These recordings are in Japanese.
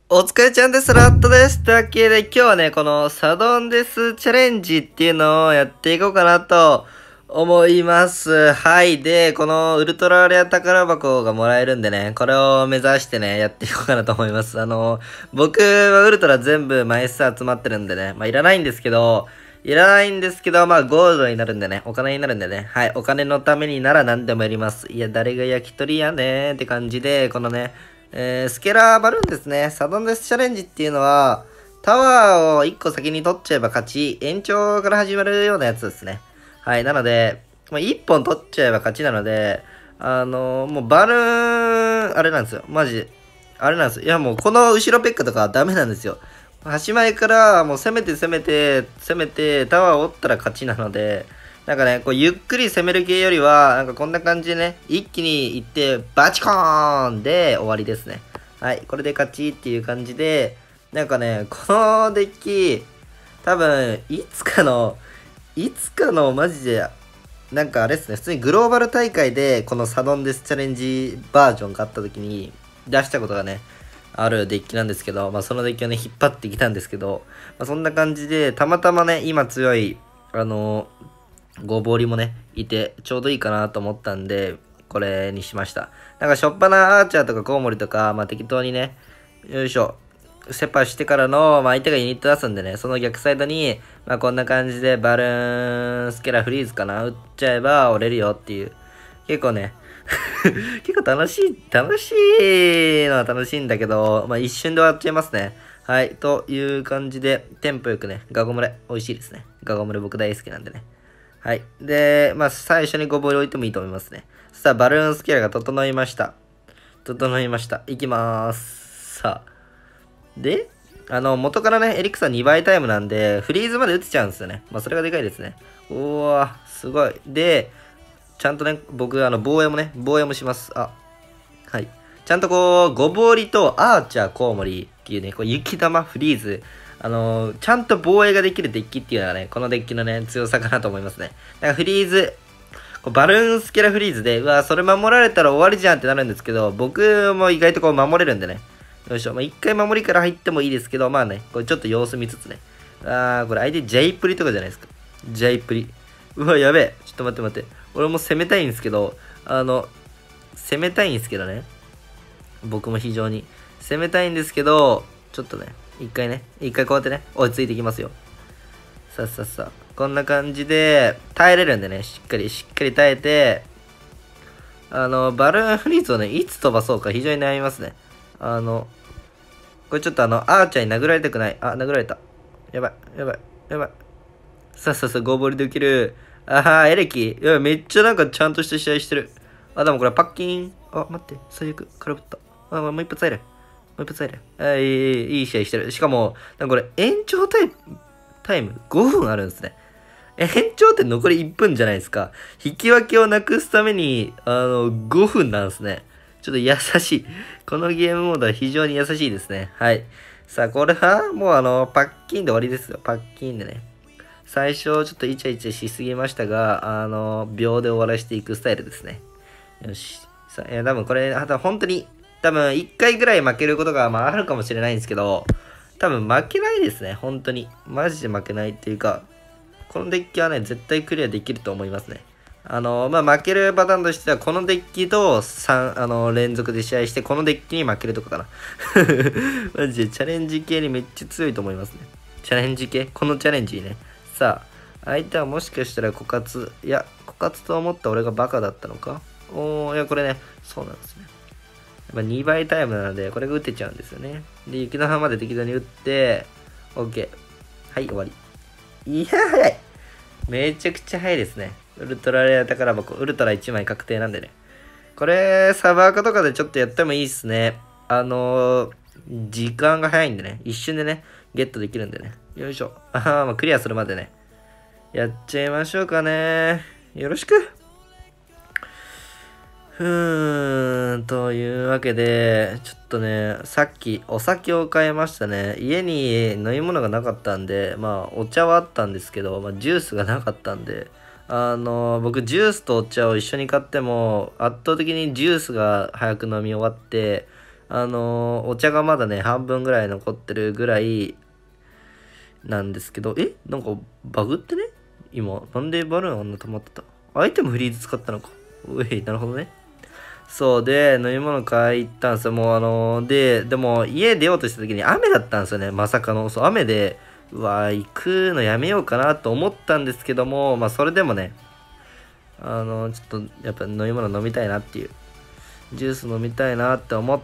お疲れちゃんです。ラットです。というわけで今日はね、このサドンデスチャレンジっていうのをやっていこうかなと思います。はい。で、このウルトラレア宝箱がもらえるんでね、これを目指してね、やっていこうかなと思います。僕はウルトラ全部枚数集まってるんでね、まあいらないんですけど、まあゴールドになるんでね、お金になるんでね、はい。お金のためになら何でもやります。いや、誰が焼き鳥やねーって感じで、このね、スケラーバルーンですね。サドンデスチャレンジっていうのは、タワーを1個先に取っちゃえば勝ち、延長から始まるようなやつですね。はい、なので、まあ、1本取っちゃえば勝ちなので、もうバルーン、あれなんですよ。マジ。あれなんですよ。いやもうこの後ろペッカとかダメなんですよ。端前からもう攻めて、タワーを折ったら勝ちなので、なんかね、こうゆっくり攻める系よりは、なんかこんな感じでね、一気に行って、バチコーンで終わりですね。はい、これで勝ちっていう感じで、なんかね、このデッキ、多分、いつかのマジで、なんかあれですね、普通にグローバル大会で、このサドンデスチャレンジバージョンがあった時に出したことがね、あるデッキなんですけど、まあそのデッキをね、引っ張ってきたんですけど、まあそんな感じで、たまたまね、今強い、ごぼうりもね、いて、ちょうどいいかなと思ったんで、これにしました。なんか、しょっぱなアーチャーとかコウモリとか、まあ適当にね、よいしょ、セパしてからの、まあ相手がユニット出すんでね、その逆サイドに、まあこんな感じでバルーン、スケラフリーズかな、打っちゃえば折れるよっていう。結構ね、結構楽しいのは楽しいんだけど、まあ一瞬で終わっちゃいますね。はい。という感じで、テンポよくね、ガゴムレ、美味しいですね。ガゴムレ僕大好きなんでね。はい。で、まあ最初にごぼう入置いてもいいと思いますね。そしたらバルーンスケアが整いました。いきまーす。さあ。で、元からね、エリクサ2倍タイムなんで、フリーズまで打てちゃうんですよね。まあ、それがでかいですね。うわすごい。で、ちゃんとね、僕、防衛もします。あ、はい。ちゃんとこう、ごぼうりとアーチャー、コウモリっていうね、こう雪玉、フリーズ、ちゃんと防衛ができるデッキっていうのがね、このデッキのね、強さかなと思いますね。だからフリーズ、こうバルーンスケラフリーズで、うわ、それ守られたら終わりじゃんってなるんですけど、僕も意外とこう守れるんでね。よいしょ。まあ、一回守りから入ってもいいですけど、まあね、これちょっと様子見つつね。これ相手ジャイプリとかじゃないですか。ジャイプリ。うわ、やべえ。ちょっと待って。俺も攻めたいんですけど、攻めたいんですけどね。僕も非常に。攻めたいんですけど、ちょっとね、一回こうやってね、落ち着いていきますよ。さあ。こんな感じで、耐えれるんでね、しっかり耐えて、バルーンフリーズをね、いつ飛ばそうか非常に悩みますね。これちょっとアーチャーに殴られたくない。あ、殴られた。やばい。さあ、ゴーボールで受ける。エレキ。いや、めっちゃなんかちゃんとした試合してる。あ、でもこれパッキン。あ、待って。最悪。空振った。もう一発入る。いい試合してる。しかも、なんかこれ延長タイム5分あるんですね。延長って残り1分じゃないですか。引き分けをなくすために、5分なんですね。ちょっと優しい。このゲームモードは非常に優しいですね。はい。さあ、これはもうパッキンで終わりですよ。パッキンでね。最初、ちょっとイチャしすぎましたが、秒で終わらせていくスタイルですね。よし。さあ、多分これ、本当に、多分1回ぐらい負けることが、まあ、あるかもしれないんですけど、多分負けないですね。本当に。マジで負けないっていうか、このデッキはね、絶対クリアできると思いますね。まあ、負けるパターンとしては、このデッキと3、連続で試合して、このデッキに負けるとかかな。マジでチャレンジ系にめっちゃ強いと思いますね。チャレンジ系このチャレンジね。さあ、相手はもしかしたら枯渇。いや、枯渇と思った俺がバカだったのか。いや、これね、そうなんですね。やっぱ2倍タイムなので、これが打てちゃうんですよね。で、雪の浜で適当に打って、OK。はい、終わり。いや、早い。めちゃくちゃ早いですね。ウルトラレア宝箱、ウルトラ1枚確定なんでね。これ、サバーカとかでちょっとやってもいいっすね。時間が早いんでね。一瞬でね、ゲットできるんでね。よいしょ。まあ、クリアするまでね。やっちゃいましょうかね。よろしく。というわけで、ちょっとね、さっきお酒を買いましたね。家に飲み物がなかったんで、まあ、お茶はあったんですけど、まあ、ジュースがなかったんで、僕、ジュースとお茶を一緒に買っても、圧倒的にジュースが早く飲み終わって、 お茶がまだね、半分ぐらい残ってるぐらいなんですけど、なんかバグってね今、なんでバルーンあんな溜まってた？アイテムフリーズ使ったのか。なるほどね。そうで、飲み物買い行ったんですよ。もうでも家出ようとした時に雨だったんですよね。まさかの。そう、雨で、行くのやめようかなと思ったんですけども、それでもね、ちょっと、やっぱ飲み物飲みたいなっていう。ジュース飲みたいなって思って、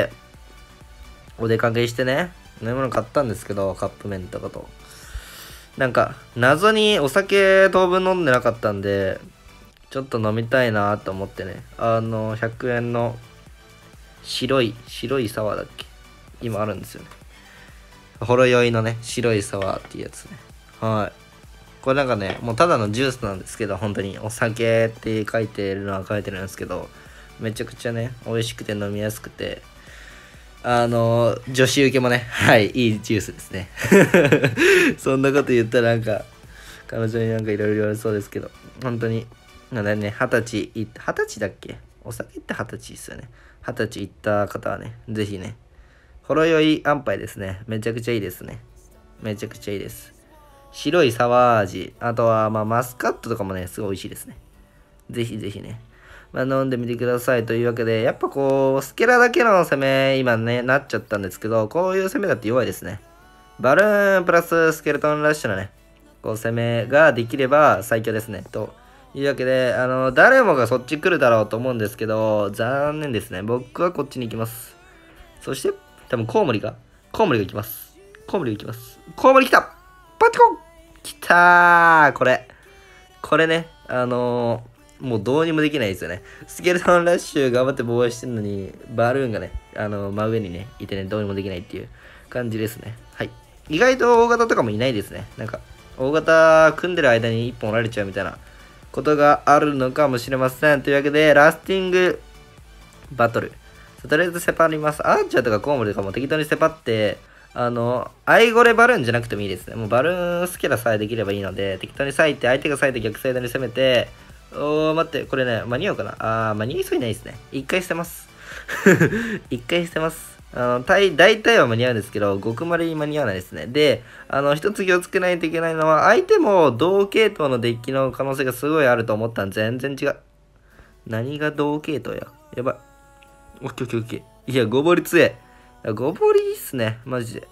お出かけしてね、飲み物買ったんですけど、カップ麺とかと。なんか、謎にお酒当分飲んでなかったんで、ちょっと飲みたいなと思ってね。100円の白いサワーだっけ？今あるんですよね。ほろ酔いのね、白いサワーっていうやつね。はい。これなんかね、もうただのジュースなんですけど、本当にお酒って書いてるのは書いてるんですけど、めちゃくちゃね、美味しくて飲みやすくて、女子受けもね、はい、いいジュースですね。そんなこと言ったらなんか、彼女になんかいろいろ言われそうですけど、本当に、なんだね、20歳だっけ？お酒って20歳ですよね。20歳行った方はね、ぜひね、ほろ酔い安牌ですね。めちゃくちゃいいですね。めちゃくちゃいいです。白いサワー味、あとは、マスカットとかもね、すごい美味しいですね。ぜひぜひね、飲んでみてくださいというわけで、やっぱこう、スケラだけの攻め、今ね、なっちゃったんですけど、こういう攻めだって弱いですね。バルーンプラススケルトンラッシュのね、こう攻めができれば最強ですね。というわけで、誰もがそっち来るだろうと思うんですけど、残念ですね。僕はこっちに行きます。そして、多分コウモリが行きます。コウモリが行きます。コウモリ来たパチコン来たーこれね、もうどうにもできないですよね。スケルトンラッシュ頑張って防衛してるのに、バルーンがね、真上にね、いてね、どうにもできないっていう感じですね。はい。意外と大型とかもいないですね。なんか、大型組んでる間に1本折られちゃうみたいなことがあるのかもしれません。というわけで、ラスティングバトル。とりあえずセパります。アーチャーとかコウモリとかも適当にセパって、アイゴレバルーンじゃなくてもいいですね。もうバルーンスケラさえできればいいので、適当に割いて、相手が割いて逆サイドに攻めて、待って、これね、間に合うかな？間に合いそうにないですね。一回捨てます。一回捨てます。大体は間に合うんですけど、極まれに間に合わないですね。で、一つ気をつけないといけないのは、相手も同系統のデッキの可能性がすごいあると思ったんで、全然違う。何が同系統や？やばい。オッケーオッケーオッケー。いや、ごぼり強え。ごぼりいいっすね。マジで。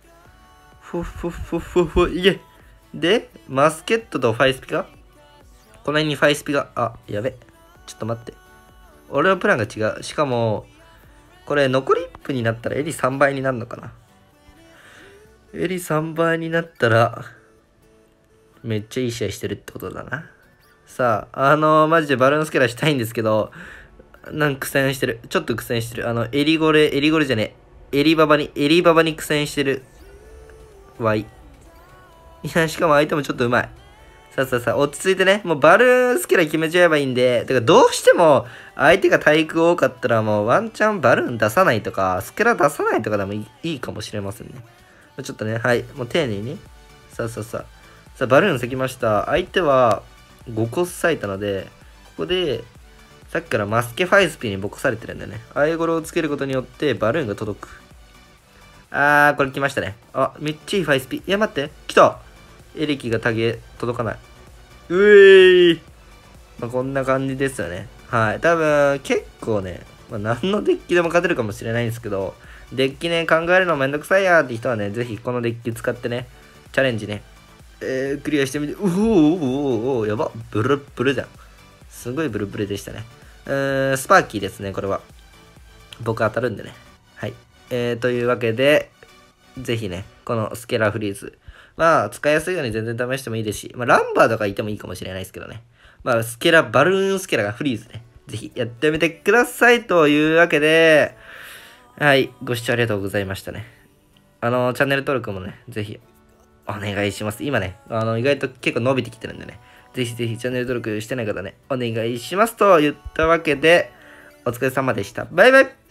いけ。で、マスケットとファイスピか？この辺にファイスピが、やべ。ちょっと待って。俺のプランが違う。しかも、これ残り1分になったらエリ3倍になるのかな？エリ3倍になったら、めっちゃいい試合してるってことだな。さあ、マジでバルーンスケラしたいんですけど、苦戦してる。ちょっと苦戦してる。エリゴレじゃねえ。エリババに苦戦してる。いや、しかも相手もちょっとうまい。さあ、落ち着いてね。もうバルーンスケラ決めちゃえばいいんで、てかどうしても相手が体育多かったらもうワンチャンバルーン出さないとか、スケラ出さないとかでもいいかもしれませんね。ちょっとね、はい。もう丁寧に。さあ、バルーン咲きました。相手は5個割いたので、ここで、さっきからマスケファイスピにボコされてるんだよね。アイゴロをつけることによってバルーンが届く。これ来ましたね。めっちゃいいファイスピ。いや、待って。来た。エレキが届かない。こんな感じですよね。はい。多分、結構ね、何のデッキでも勝てるかもしれないんですけど、デッキね、考えるのめんどくさいやーって人はね、ぜひこのデッキ使ってね、チャレンジね、クリアしてみて、やば、ブルッブルじゃん。すごいブルブルでしたね。スパーキーですね、これは。僕当たるんでね。はい。というわけで、ぜひね、このスケラフリーズ。使いやすいように全然試してもいいですし、ランバーとかいてもいいかもしれないですけどね。バルーンスケラがフリーズね。ぜひやってみてくださいというわけで、はい、ご視聴ありがとうございましたね。チャンネル登録もね、ぜひお願いします。今ね、意外と結構伸びてきてるんでね。ぜひチャンネル登録してない方ね、お願いしますと言ったわけで、お疲れ様でした。バイバイ。